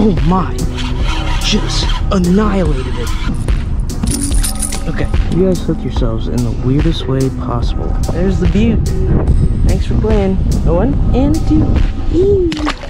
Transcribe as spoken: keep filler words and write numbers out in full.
Oh my. Just annihilated it. Okay, you guys hooked yourselves in the weirdest way possible. There's the butte. Thanks for playing. A one and a two. Eee.